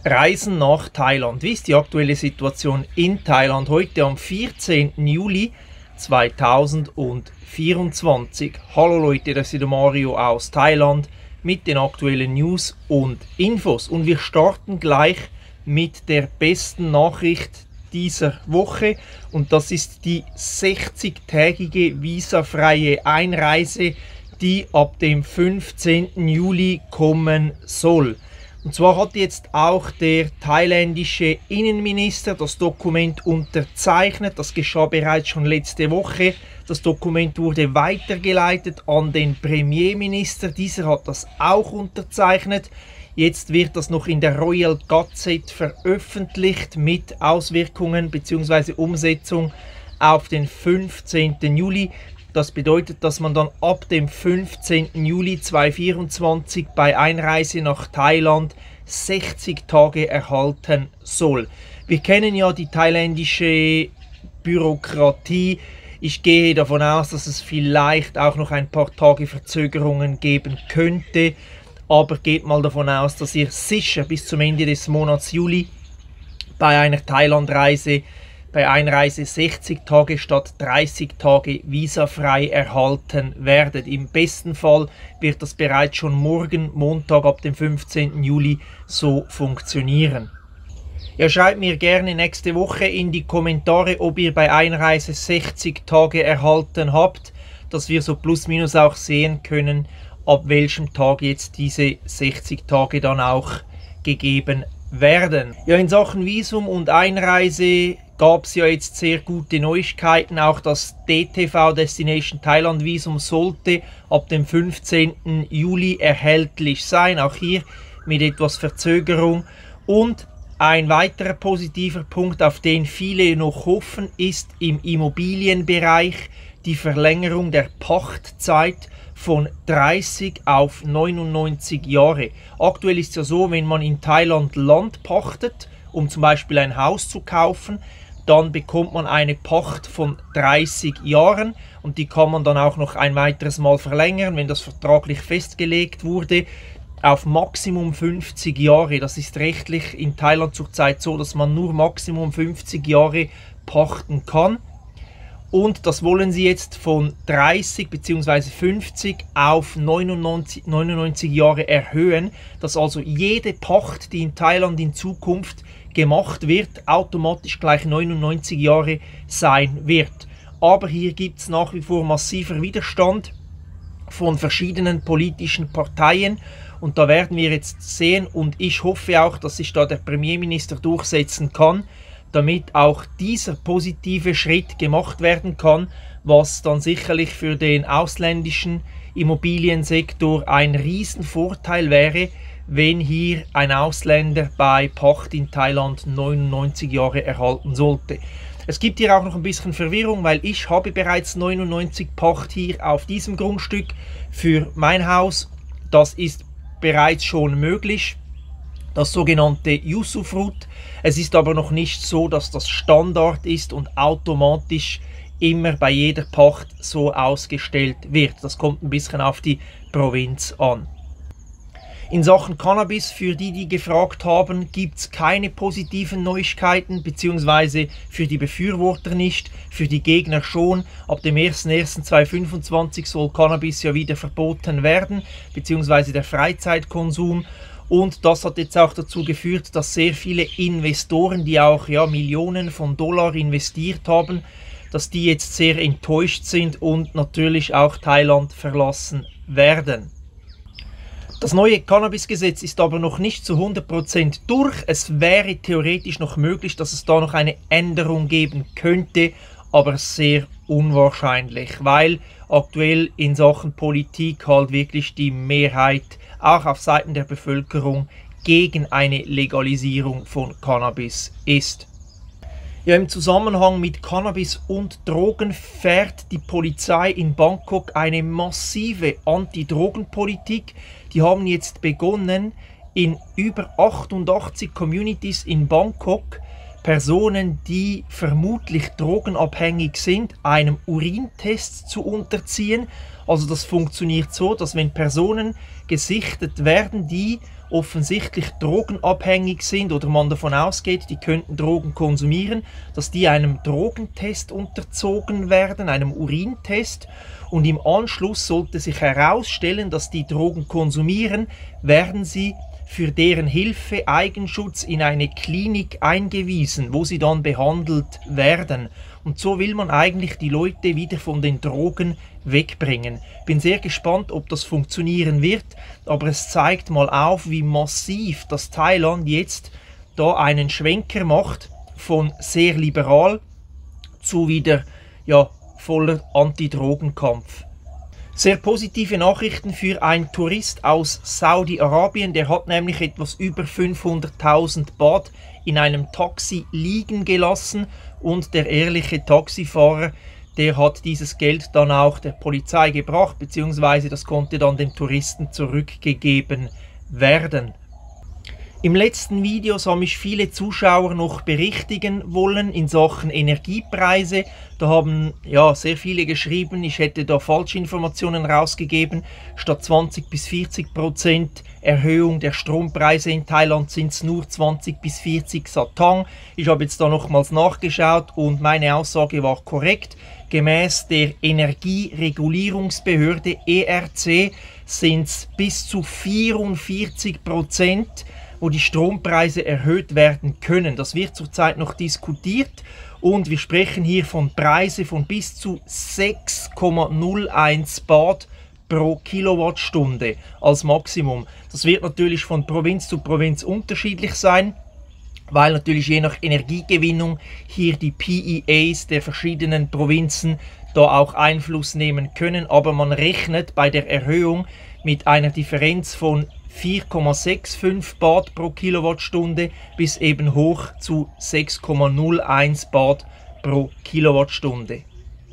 Reisen nach Thailand. Wie ist die aktuelle Situation in Thailand heute am 14. Juli 2024? Hallo Leute, das ist der Mario aus Thailand mit den aktuellen News und Infos. Und wir starten gleich mit der besten Nachricht dieser Woche. Und das ist die 60-tägige visafreie Einreise, die ab dem 15. Juli kommen soll. Und zwar hat jetzt auch der thailändische Innenminister das Dokument unterzeichnet. Das geschah bereits schon letzte Woche. Das Dokument wurde weitergeleitet an den Premierminister. Dieser hat das auch unterzeichnet. Jetzt wird das noch in der Royal Gazette veröffentlicht mit Auswirkungen bzw. Umsetzung auf den 15. Juli. Das bedeutet, dass man dann ab dem 15. Juli 2024 bei Einreise nach Thailand 60 Tage erhalten soll. Wir kennen ja die thailändische Bürokratie. Ich gehe davon aus, dass es vielleicht auch noch ein paar Tage Verzögerungen geben könnte. Aber geht mal davon aus, dass ihr sicher bis zum Ende des Monats Juli bei einer Thailandreise bei Einreise 60 Tage statt 30 Tage visafrei erhalten werdet. Im besten Fall wird das bereits schon morgen, Montag ab dem 15. Juli, so funktionieren. Ja, schreibt mir gerne nächste Woche in die Kommentare, ob ihr bei Einreise 60 Tage erhalten habt, dass wir so plus minus auch sehen können, ab welchem Tag jetzt diese 60 Tage dann auch gegeben werden. Ja, in Sachen Visum und Einreise gab es ja jetzt sehr gute Neuigkeiten. Auch das DTV Destination Thailand Visum sollte ab dem 15. Juli erhältlich sein. Auch hier mit etwas Verzögerung. Und ein weiterer positiver Punkt, auf den viele noch hoffen, ist im Immobilienbereich die Verlängerung der Pachtzeit von 30 auf 99 Jahre. Aktuell ist es ja so, wenn man in Thailand Land pachtet, um zum Beispiel ein Haus zu kaufen, dann bekommt man eine Pacht von 30 Jahren und die kann man dann auch noch ein weiteres Mal verlängern, wenn das vertraglich festgelegt wurde, auf Maximum 50 Jahre. Das ist rechtlich in Thailand zurzeit so, dass man nur Maximum 50 Jahre pachten kann. Und das wollen sie jetzt von 30 bzw. 50 auf 99 Jahre erhöhen, dass also jede Pacht, die in Thailand in Zukunft gemacht wird, automatisch gleich 99 Jahre sein wird. Aber hier gibt es nach wie vor massiver Widerstand von verschiedenen politischen Parteien und da werden wir jetzt sehen und ich hoffe auch, dass sich da der Premierminister durchsetzen kann, damit auch dieser positive Schritt gemacht werden kann, was dann sicherlich für den ausländischen Immobiliensektor ein Riesenvorteil wäre, wenn hier ein Ausländer bei Pacht in Thailand 99 Jahre erhalten sollte. Es gibt hier auch noch ein bisschen Verwirrung, weil ich habe bereits 99 Pacht hier auf diesem Grundstück für mein Haus. Das ist bereits schon möglich, das sogenannte Usufruct. Es ist aber noch nicht so, dass das Standard ist und automatisch immer bei jeder Pacht so ausgestellt wird. Das kommt ein bisschen auf die Provinz an. In Sachen Cannabis, für die gefragt haben, gibt es keine positiven Neuigkeiten, beziehungsweise für die Befürworter nicht, für die Gegner schon. Ab dem 01.01.2025 soll Cannabis ja wieder verboten werden, beziehungsweise der Freizeitkonsum. Und das hat jetzt auch dazu geführt, dass sehr viele Investoren, die auch Millionen von Dollar investiert haben, dass die jetzt sehr enttäuscht sind und natürlich auch Thailand verlassen werden. Das neue Cannabis-Gesetz ist aber noch nicht zu 100% durch. Es wäre theoretisch noch möglich, dass es da noch eine Änderung geben könnte, aber sehr unwahrscheinlich, weil aktuell in Sachen Politik halt wirklich die Mehrheit auch auf Seiten der Bevölkerung gegen eine Legalisierung von Cannabis ist. Ja, im Zusammenhang mit Cannabis und Drogen fährt die Polizei in Bangkok eine massive Anti-Drogen-Politik. Die haben jetzt begonnen, in über 88 Communities in Bangkok Personen, die vermutlich drogenabhängig sind, einem Urintest zu unterziehen. Also das funktioniert so, dass wenn Personen gesichtet werden, die offensichtlich drogenabhängig sind oder man davon ausgeht, die könnten Drogen konsumieren, dass die einem Drogentest unterzogen werden, einem Urintest. Und im Anschluss sollte sich herausstellen, dass die Drogen konsumieren, werden sie für deren Hilfe, Eigenschutz in eine Klinik eingewiesen, wo sie dann behandelt werden. Und so will man eigentlich die Leute wieder von den Drogen wegbringen. Bin sehr gespannt, ob das funktionieren wird, aber es zeigt mal auf, wie massiv das Thailand jetzt da einen Schwenker macht von sehr liberal zu wieder voller Anti-Drogenkampf. Sehr positive Nachrichten für einen Tourist aus Saudi-Arabien. Der hat nämlich etwas über 500.000 Baht in einem Taxi liegen gelassen und der ehrliche Taxifahrer, der hat dieses Geld dann auch der Polizei gebracht, beziehungsweise das konnte dann dem Touristen zurückgegeben werden. Im letzten Video haben mich viele Zuschauer noch berichtigen wollen in Sachen Energiepreise. Da haben sehr viele geschrieben, ich hätte da Falschinformationen rausgegeben. Statt 20-40% Erhöhung der Strompreise in Thailand sind es nur 20-40 Satang. Ich habe jetzt da nochmals nachgeschaut und meine Aussage war korrekt. Gemäß der Energieregulierungsbehörde ERC sind es bis zu 44%, wo die Strompreise erhöht werden können. Das wird zurzeit noch diskutiert und wir sprechen hier von Preisen von bis zu 6,01 Baht pro Kilowattstunde als Maximum. Das wird natürlich von Provinz zu Provinz unterschiedlich sein, weil natürlich je nach Energiegewinnung hier die PEAs der verschiedenen Provinzen da auch Einfluss nehmen können, aber man rechnet bei der Erhöhung mit einer Differenz von 4,65 Baht pro Kilowattstunde bis eben hoch zu 6,01 Baht pro Kilowattstunde.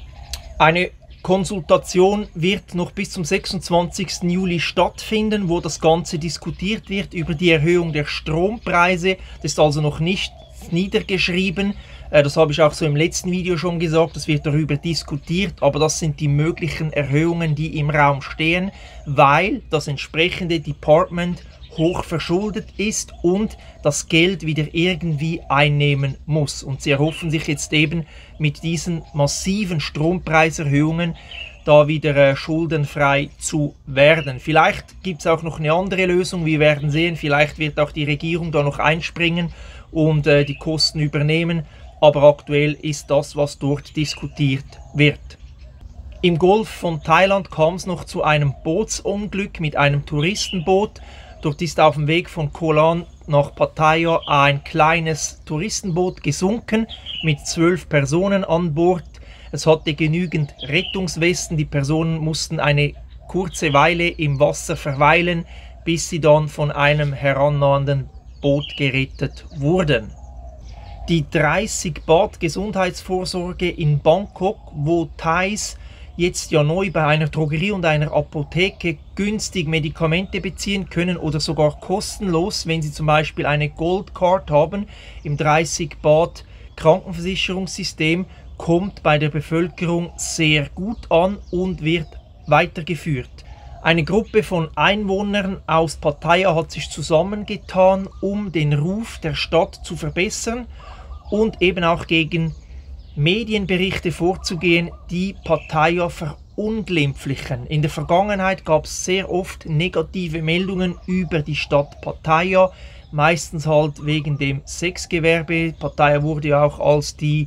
Eine Konsultation wird noch bis zum 26. Juli stattfinden, wo das Ganze diskutiert wird über die Erhöhung der Strompreise. Das ist also noch nicht niedergeschrieben. Das habe ich auch so im letzten Video schon gesagt, es wird darüber diskutiert, aber das sind die möglichen Erhöhungen, die im Raum stehen, weil das entsprechende Department hoch verschuldet ist und das Geld wieder irgendwie einnehmen muss. Und sie erhoffen sich jetzt eben mit diesen massiven Strompreiserhöhungen da wieder schuldenfrei zu werden. Vielleicht gibt es auch noch eine andere Lösung, wir werden sehen, vielleicht wird auch die Regierung da noch einspringen und die Kosten übernehmen. Aber aktuell ist das, was dort diskutiert wird. Im Golf von Thailand kam es noch zu einem Bootsunglück mit einem Touristenboot. Dort ist auf dem Weg von Koh Lan nach Pattaya ein kleines Touristenboot gesunken mit 12 Personen an Bord. Es hatte genügend Rettungswesten, die Personen mussten eine kurze Weile im Wasser verweilen, bis sie dann von einem herannahenden Boot gerettet wurden. Die 30 Baht Gesundheitsvorsorge in Bangkok, wo Thais jetzt ja neu bei einer Drogerie und einer Apotheke günstig Medikamente beziehen können oder sogar kostenlos, wenn sie zum Beispiel eine Gold Card haben im 30 Baht Krankenversicherungssystem, kommt bei der Bevölkerung sehr gut an und wird weitergeführt. Eine Gruppe von Einwohnern aus Pattaya hat sich zusammengetan, um den Ruf der Stadt zu verbessern und eben auch gegen Medienberichte vorzugehen, die Pattaya verunglimpflichen. In der Vergangenheit gab es sehr oft negative Meldungen über die Stadt Pattaya, meistens halt wegen dem Sexgewerbe. Pattaya wurde ja auch als die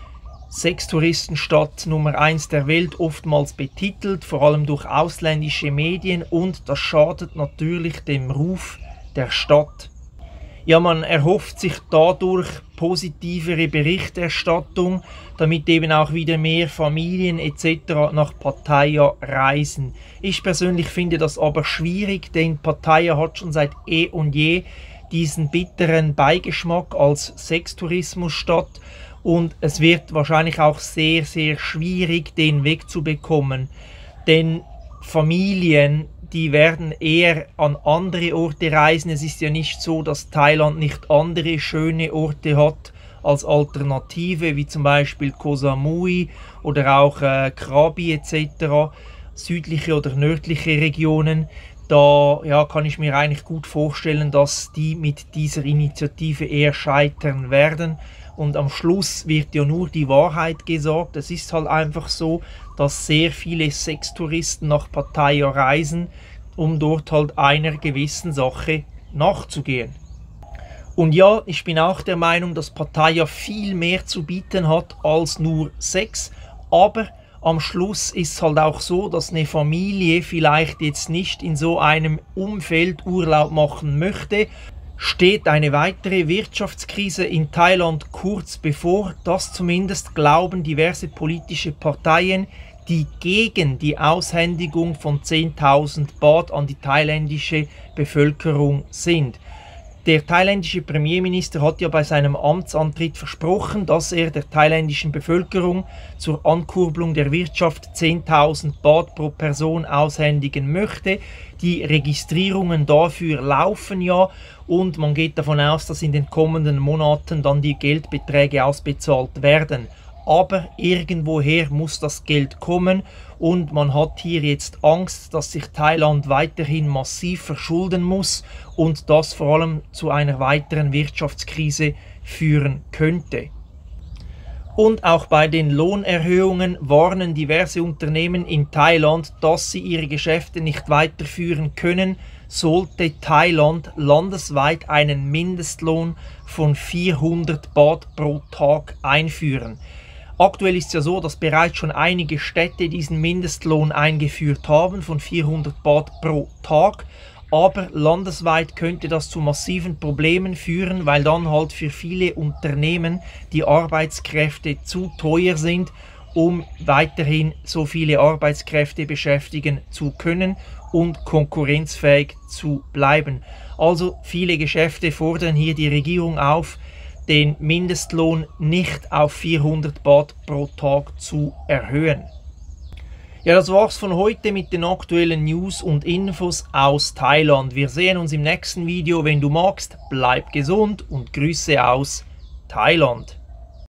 Sextouristenstadt Nummer 1 der Welt oftmals betitelt, vor allem durch ausländische Medien, und das schadet natürlich dem Ruf der Stadt. Ja, man erhofft sich dadurch positivere Berichterstattung, damit eben auch wieder mehr Familien etc. nach Pattaya reisen. Ich persönlich finde das aber schwierig, denn Pattaya hat schon seit eh und je diesen bitteren Beigeschmack als Sextourismusstadt und es wird wahrscheinlich auch sehr, sehr schwierig, den wegzubekommen, denn Familien, die werden eher an andere Orte reisen. Es ist ja nicht so, dass Thailand nicht andere schöne Orte hat als Alternative, wie zum Beispiel Koh Samui oder auch Krabi etc., südliche oder nördliche Regionen. Da ja, kann ich mir eigentlich gut vorstellen, dass die mit dieser Initiative eher scheitern werden. Und am Schluss wird ja nur die Wahrheit gesagt. Es ist halt einfach so, dass sehr viele Sextouristen nach Pattaya reisen, um dort halt einer gewissen Sache nachzugehen. Und ja, ich bin auch der Meinung, dass Pattaya viel mehr zu bieten hat als nur Sex, aber am Schluss ist es halt auch so, dass eine Familie vielleicht jetzt nicht in so einem Umfeld Urlaub machen möchte. Steht eine weitere Wirtschaftskrise in Thailand kurz bevor, das zumindest glauben diverse politische Parteien, die gegen die Aushändigung von 10.000 Baht an die thailändische Bevölkerung sind. Der thailändische Premierminister hat ja bei seinem Amtsantritt versprochen, dass er der thailändischen Bevölkerung zur Ankurbelung der Wirtschaft 10.000 Baht pro Person aushändigen möchte. Die Registrierungen dafür laufen ja und man geht davon aus, dass in den kommenden Monaten dann die Geldbeträge ausbezahlt werden. Aber irgendwoher muss das Geld kommen und man hat hier jetzt Angst, dass sich Thailand weiterhin massiv verschulden muss und das vor allem zu einer weiteren Wirtschaftskrise führen könnte. Und auch bei den Lohnerhöhungen warnen diverse Unternehmen in Thailand, dass sie ihre Geschäfte nicht weiterführen können, sollte Thailand landesweit einen Mindestlohn von 400 Baht pro Tag einführen. Aktuell ist es ja so, dass bereits schon einige Städte diesen Mindestlohn eingeführt haben von 400 Baht pro Tag. Aber landesweit könnte das zu massiven Problemen führen, weil dann halt für viele Unternehmen die Arbeitskräfte zu teuer sind, um weiterhin so viele Arbeitskräfte beschäftigen zu können und konkurrenzfähig zu bleiben. Also viele Geschäfte fordern hier die Regierung auf, den Mindestlohn nicht auf 400 Baht pro Tag zu erhöhen. Ja, das war's von heute mit den aktuellen News und Infos aus Thailand. Wir sehen uns im nächsten Video. Wenn du magst, bleib gesund und Grüße aus Thailand.